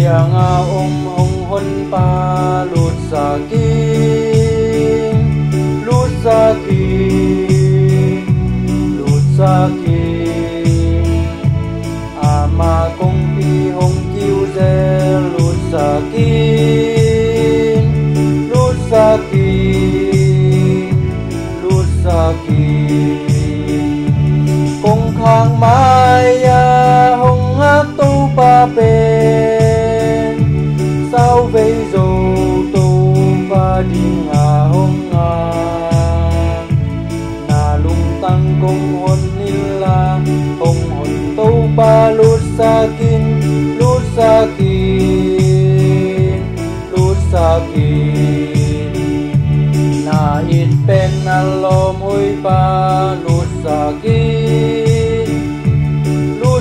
yang hong hon pa lut sakin lut sakin lut sakin ama kong pi hong kiu ze lut sakin lut sakin lut sakin kong khang maya hong hát tu pa pen sao vây dô tu pa ding hà hong à na lung tăng kong hon nila hong hon tu pa lut sakin lut sakin lut sakin na it pen na lom hui pa lut sakin lut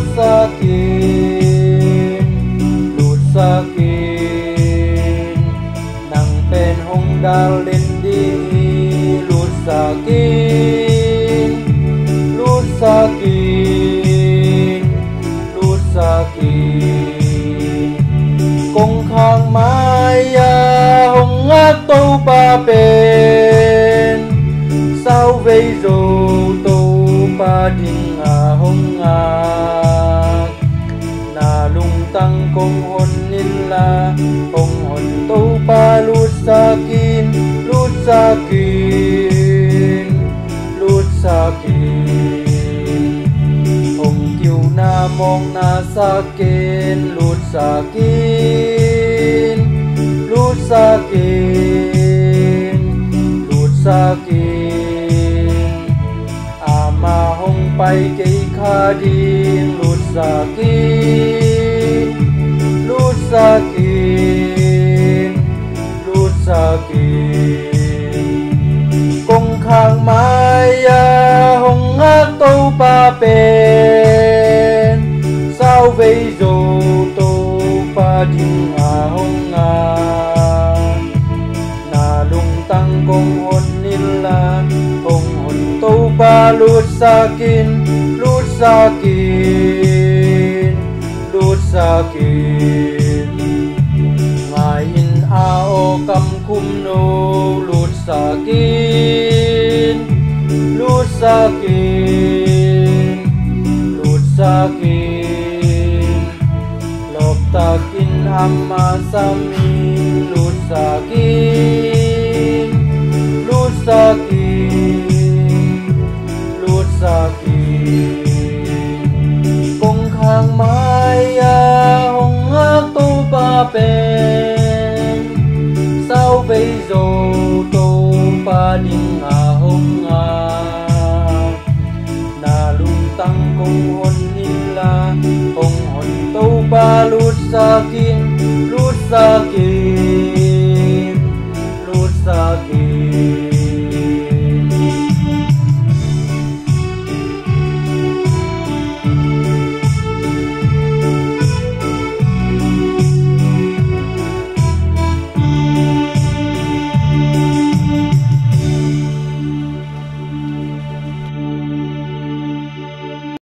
sakin lut sakin nang pen hong dal lên đi lut sakin lut sakin lut sakin kong khang maya hong ngát tâu pa pen sao vây dô tâu pa ding à hong ngát na lung tăng kong hon nila hong hon tâu pa lut sakin lut sakin lut sakin hong kiu na mong na sakin lut sakin lut sakin lut sakin ama hong pai kei kha ding lut sakin lut sakin lut sakin kong khang maya hong ngát tâu pa pen sao vây dô tô pa ding à hong ngát na lung tăng kong hon nila hong hon tâu pa lut sakin lut sakin lut sakin ngài in a o kam kum no lut sakin lut sakin lut sakin lop takin amma samin lut sakin lut sakin lut sakin kong khang maya hong ngát tu pa pen sao vây dô tô pa ding à hong ngát na lung tăng kong hon nila hong hon tâu pa lut sakin lut sakin